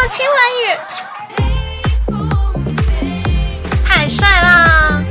的亲吻语，太帅啦！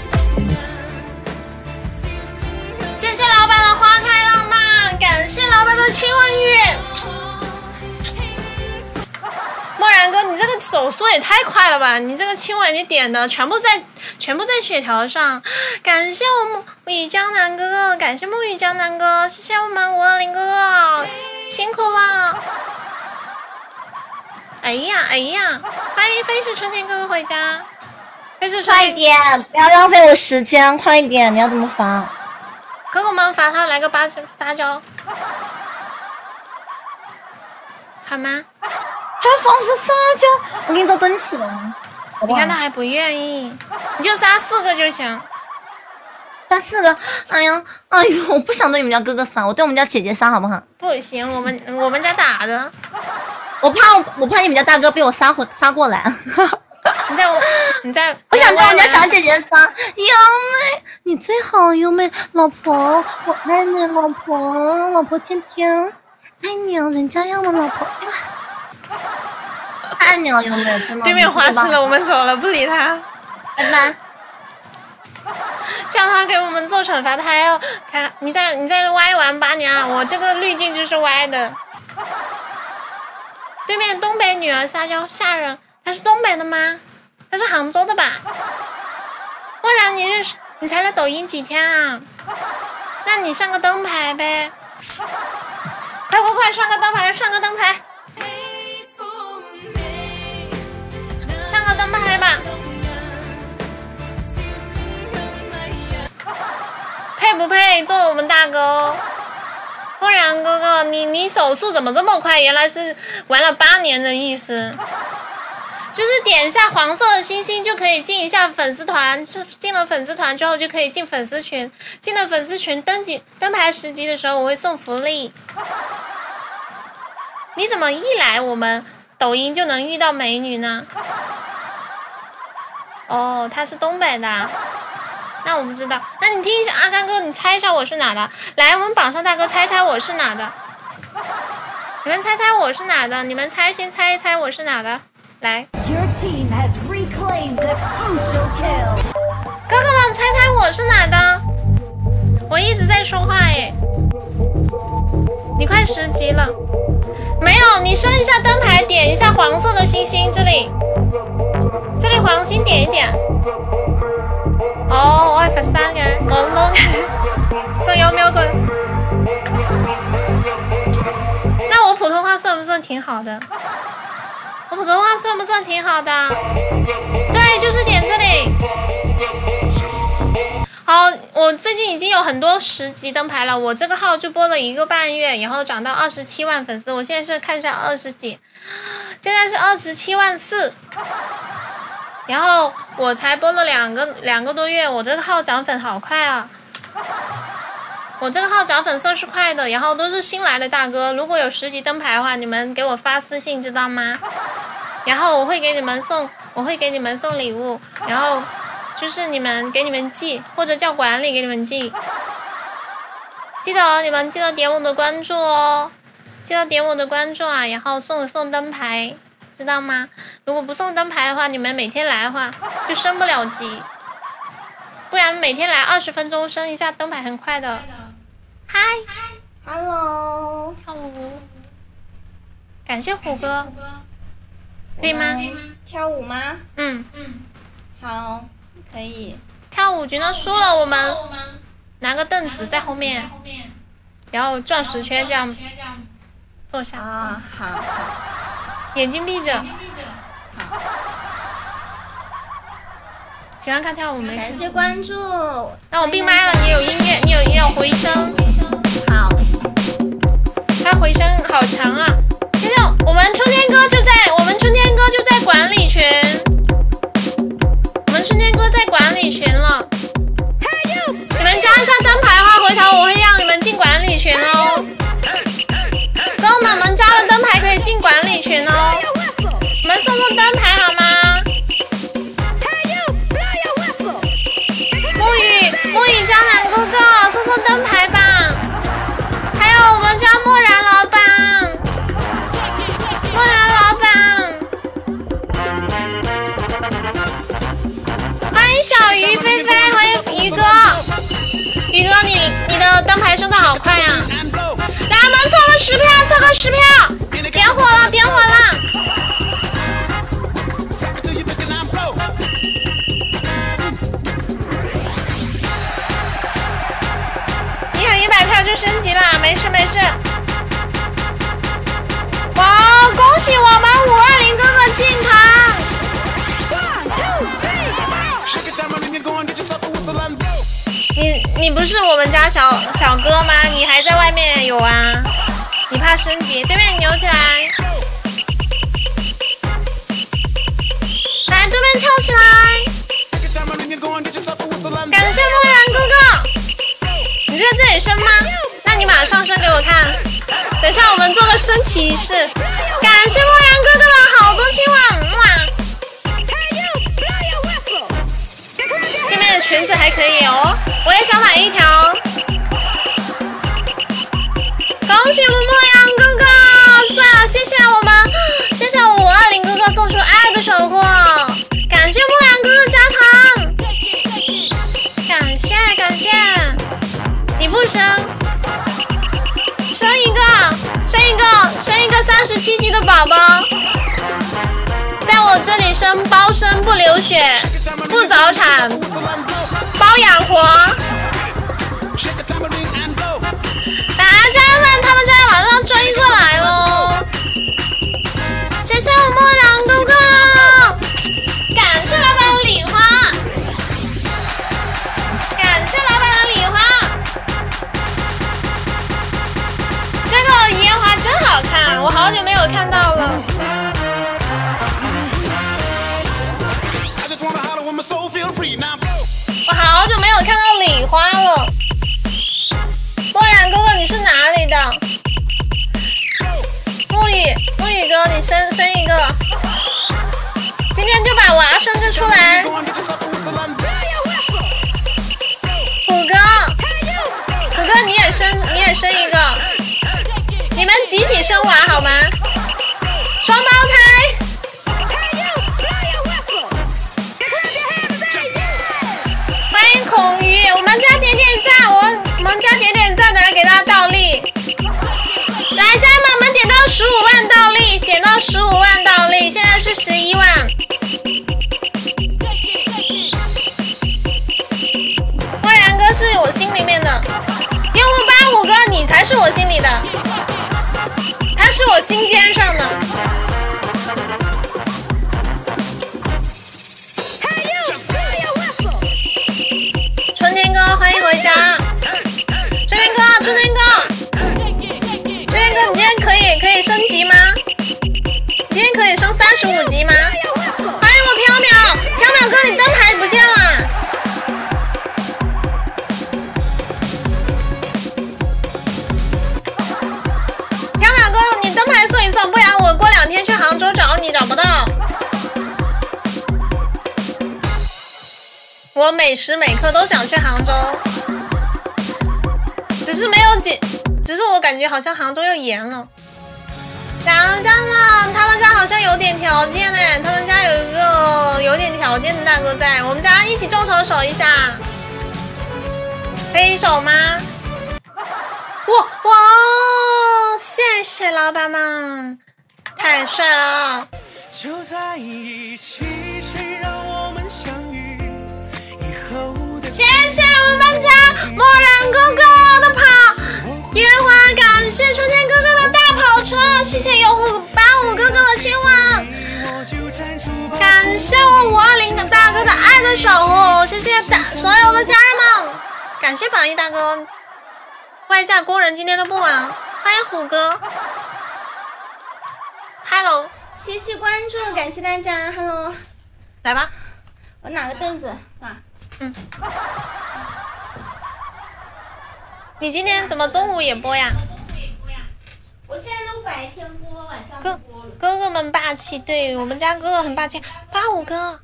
谢谢老板的花开浪漫，感谢老板的亲吻语。漠然哥，你这个手速也太快了吧！你这个亲吻你点的全部在血条上，感谢我们雨江南哥哥，感谢沐雨江南哥，谢谢我们520哥哥，辛苦了。哎呀，欢迎飞逝春天哥哥回家。飞逝春天， 快点，不要浪费我时间，快一点！你要怎么罚？ 哥哥们罚他来个8撒娇，好吗？ 还要防止撒娇，我给你做蹲起了。 你看他还不愿意，你就撒4个就行。 撒4个，哎呦，我不想对你们家哥哥撒，我对我们家姐姐撒好不好？ 不行，我们家打的。 我怕你们家大哥被我撒过来。 你在， 我想在我们家小姐姐撒。优妹，你最好，优妹，老婆，我爱你，老婆天天爱你哦，人家要我老婆。爱你了，优妹，真的。 对面花痴了，我们走了，不理他， 拜拜。 叫他给我们做惩罚，他还要看你在歪玩8年啊！我这个滤镜就是歪的。对面东北女儿撒娇吓人，她是东北的吗？她是杭州的吧？不然你才来抖音几天啊？那你上个灯牌呗！快上个灯牌，上个灯牌，上个灯牌吧！配不配做我们大哥？不然哥哥，你手速怎么这么快？原来是玩了8年的意思。就是点一下黄色的星星就可以进一下粉丝团，进了粉丝团之后就可以进粉丝群，进了粉丝群灯牌10级的时候我会送福利。你怎么一来我们抖音就能遇到美女呢？哦，他是东北的。那我不知道，那你听一下阿甘哥，你猜一下我是哪的？来，我们榜上大哥猜猜我是哪的？你们猜猜我是哪的？你们先猜一猜我是哪的？来，哥哥们猜猜我是哪的？我一直在说话耶。你快10级了，没有？你升一下灯牌，点一下黄色的星星，这里黄星点一点。哦，我係佛山嘅，廣東嘅，仲有沒有個？那我普通話算不算挺好的？我普通話算不算挺好的？对，就是点这里。好，我最近已经有很多10级灯牌了，我这个号就播了1个半月，然后涨到27万粉丝，我现在是看一下20几，现在是27万4。然后我才播了两个多月，我这个号涨粉好快啊！我这个号涨粉算是快的，然后都是新来的大哥。如果有10级灯牌的话，你们给我发私信，知道吗？然后我会给你们送礼物，然后就是给你们寄，或者叫管理给你们寄。记得哦，你们记得点我的关注哦，记得点我的关注啊，然后送灯牌。知道吗？如果不送灯牌的话，你们每天来的话就升不了级，不然每天来20分钟升一下灯牌很快的。嗨 ，Hello， 跳舞，感谢虎哥，可以吗？ 跳舞吗？好，可以。 跳舞局呢输了，我们拿个凳子在后面，然后转10圈这样坐下。 啊，好。 眼睛闭着。 好。 喜欢看跳舞没？ 感谢关注。 那我闭麦了，你有音乐，你有回声。 好。 它回声好长啊！现在我们春天哥就在管理群，我们春天哥在管理群了。你们加一下灯牌的话，回头我会让你们进管理群哦。哥们们加了灯牌可以进管理群哦，你们送灯牌好吗？沐雨江南哥哥送灯牌吧，还有我们家漠然老板，漠然老板， 哥，你的灯牌升的好快呀！来，我们凑个10票，凑个10票，点火了，点火了！你有100票就升级了，没事没事。哇，恭喜我们520哥哥进团！你不是我们家小哥吗？你还在外面有啊？你怕升级？对面扭起来，来对面跳起来！感谢墨然哥哥，你在这里升吗？那你马上升给我看。等下我们做个升旗仪式。感谢墨然哥哥的好多亲吻，哇！对面的裙子还可以哦，我也想买一条。恭喜墨阳哥哥，算谢谢我们，谢谢520哥哥送出爱的守护，感谢墨阳哥哥加团，感谢感谢。你不升，生一个37级的宝宝，在我这里生包生不流血，不早产，包养活。来，家人们，他们家马上追过来喽！谢谢我墨阳哥哥，感谢老板的礼花，感谢老板的礼花。这个烟花真好看，我好久没有看到了。我好久没有看到礼花了。墨然哥哥，你是哪里的？木雨哥，你生一个，今天就把娃生个出来。虎哥你也生一个，你们集体生娃好吗？双胞胎。欢迎孔鱼，我们家点赞，我们家点赞的给大家倒立。来，家人们，我们点到15万倒立，点到15万倒立，现在是11万。墨然哥是我心里面的，用户85哥，你才是我心里的，他是我心尖上的。春天哥，欢迎回家。春天哥，你今天可以升级吗？你今天可以升35级吗？欢迎我缥缈哥，你灯牌不见了。缥缈哥，你灯牌送一送，不然我过2天去杭州找你找不到。我每时每刻都想去杭州，只是我感觉好像杭州又严了。两家呢，他们家好像有点条件哎，他们家有一个有点条件的大哥在，我们家一起众筹守一下，可以守吗？哇，谢谢老板们，太帅了！就在一起，谁让我们相遇？谢谢我们家墨然哥哥的烟花，感谢春天哥哥的大跑车，谢谢用户85哥哥的亲吻，感谢我520大哥的爱的守护，谢谢所有的家人们，感谢榜一大哥，外嫁工人今天都不晚，欢迎虎哥 ，Hello， 谢谢关注，感谢大家 ，Hello， 来吧， 我拿个凳子啊。 你今天怎么中午也播呀？ 我现在都白天播，晚上不播了。 哥哥们霸气，对我们家哥哥很霸气。85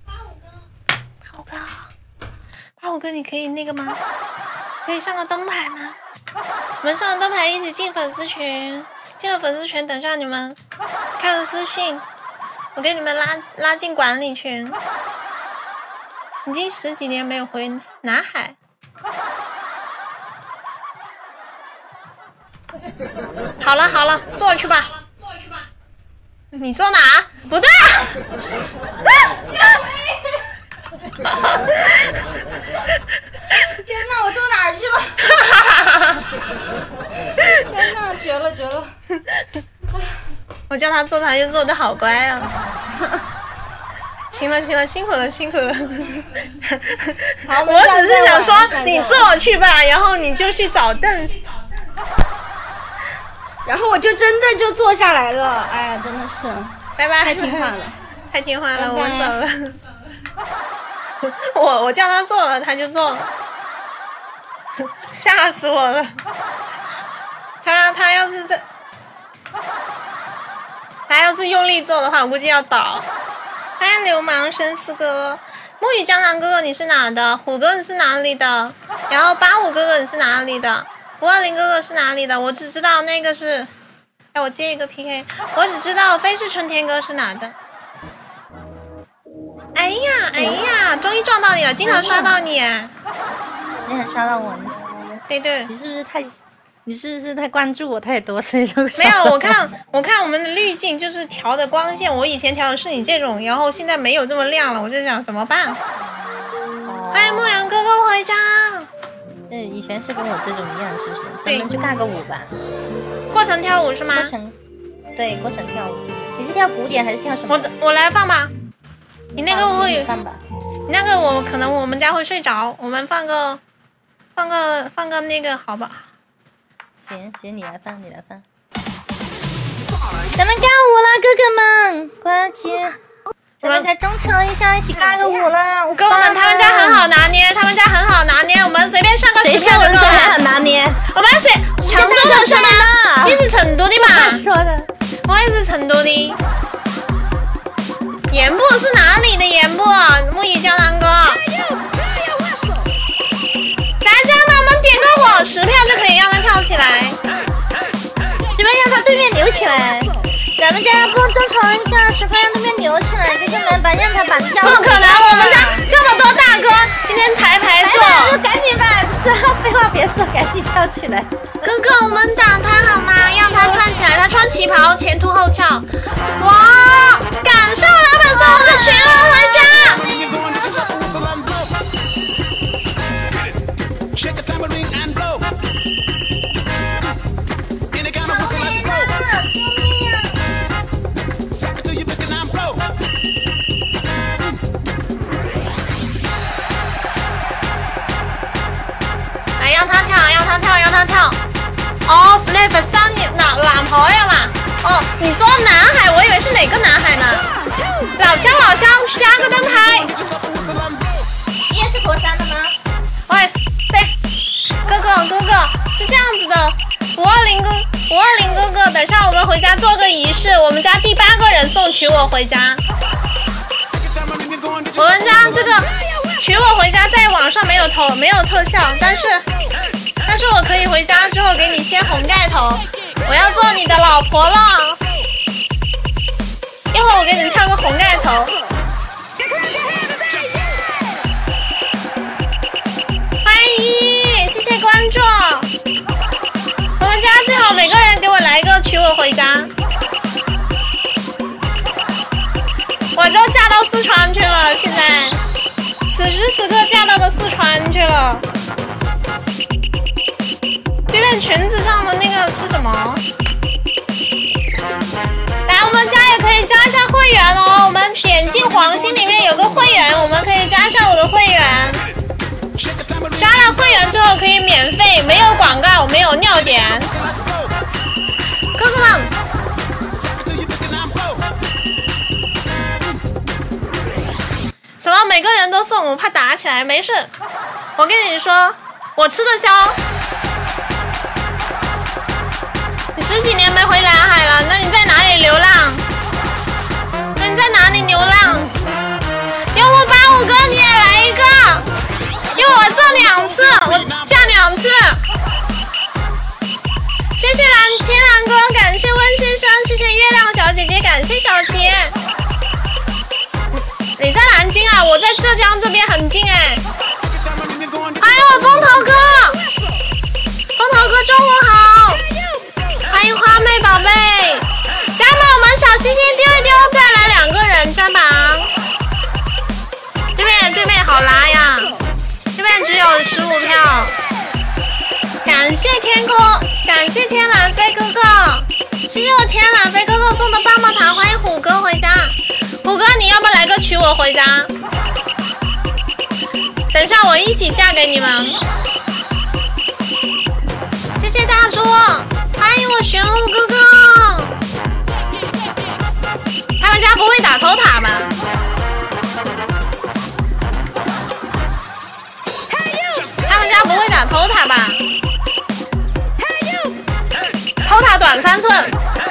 哥，你可以那个吗？可以上个灯牌吗？我们上个灯牌一起进粉丝群，进了粉丝群，等下你们看私信，我给你们拉进管理群。已经10几年没有回南海。 好了好了，坐去吧。你坐哪？不对啊！ 天哪，我坐哪儿去了？天哪，绝了绝了！ 我叫他坐，他就坐的好乖啊。行了行了，辛苦了辛苦了。 好， 我只是想说你坐去吧，然后你就去找凳子。 然后我就真的就坐下来了。哎呀，真的是， 拜拜， 太听话了， 太听话了， 拜拜我走了。我叫他坐了，他就坐了，吓死我了。他要是这，他要是用力做的话，我估计要倒。欢迎流氓生死哥，木语江南哥哥你是哪的？虎哥你是哪里的？然后85哥哥你是哪里的？520哥哥是哪里的？我只知道那个是，哎，我接一个 PK， 我只知道飞是春天哥是哪的。哎呀哎呀，终于撞到你了，经常刷到你。 你很刷到我， 对对， 你是不是太关注我太多，所以就没有？我看我们的滤镜就是调的光线，我以前调的是你这种，然后现在没有这么亮了，我就想怎么办？欢迎牧羊哥哥回家。 以前是跟我这种一样，是不是？咱们去尬个舞吧。 过程跳舞是吗？ 对，过程跳舞。你是跳古典还是跳什么？ 我来放吧。你那个会放吧。 你那个可能我们家会睡着，我们放个那个好吧？ 行，你来放。咱们跳舞啦，哥哥们，快起！咱们再众筹一下，一起尬个舞啦！ 哥哥们，他们家很好拿捏，我们随便上个10票就够了。 谁很拿捏？ 我们成都的是吗？你是成都的嘛？ 说的。 我也是成都的。盐部是哪里的盐部？木语江南哥。大家们，我们点个火10票就可以让他跳起来。 10分让他对面扭起来。咱们家不众筹一下10分让对面扭起来，哥哥们让他把叫。 不可能，我们家这么多大哥，今天排坐。 赶紧吧，不是废话别说，赶紧跳起来。 哥哥，我们挡他好吗？让他站起来，他穿旗袍，前凸后翘。哇！感受老板送我的全文回家。让他跳。哦，那份三男孩呀嘛。哦，你说男孩，我以为是哪个男孩呢？老乡，加个灯牌。 你也是佛山的吗？ 喂，对，哥哥是这样子的，520哥哥，等下我们回家做个仪式，我们家第8个人送娶我回家。我们家这个娶我回家在网上没有特效，但是我可以回家之后给你掀红盖头，我要做你的老婆了。一会儿我给你跳个红盖头。欢迎，谢谢关注。我们家最好每个人给我来一个娶我回家。我就嫁到四川去了，现在此时此刻嫁到了四川去了。对面裙子上的那个是什么？来，我们家也可以加一下会员哦。我们点进黄心里面有个会员，我们可以加一下我的会员。加了会员之后可以免费，没有广告，没有尿点。哥哥们，什么每个人都送，我怕打起来，没事。我跟你说，我吃得消。你10几年没回南海了，那你在哪里流浪？用我85哥你也来一个，用我做2次，我嫁2次。谢谢天蓝哥，感谢温先生，谢谢月亮小姐姐，感谢小齐。你在南京啊？我在浙江这边很近哎。还有风头哥中午好。 迎花妹宝贝，家人们，我们小星星丢一丢，再来2个人占榜。对面好拉呀，对面只有15票。感谢天空，感谢天蓝飞哥哥，谢谢我天蓝飞哥哥送的棒棒糖，欢迎虎哥回家。虎哥，你要不要来个娶我回家？等一下我一起嫁给你们。谢谢大猪，欢迎我玄武哥哥。他们家不会打偷塔吧？他们家不会打偷塔吧？偷塔短3寸。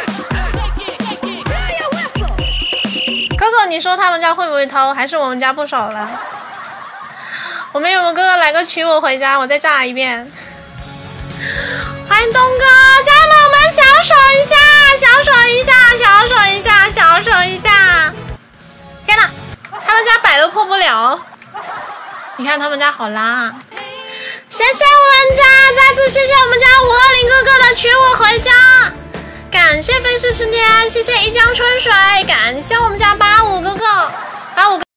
哥哥，你说他们家会不会偷？还是我们家不熟了？我们有没有哥哥来个娶我回家？我再炸一遍。欢迎东哥，家人们，我们小手一下，小手一下，小手一下，小手一下。天哪，他们家摆都破不了。你看他们家好拉啊！谢谢我们家，再次谢谢我们家520哥哥的娶我回家。感谢飞逝春天，谢谢一江春水，感谢我们家85哥哥，85哥。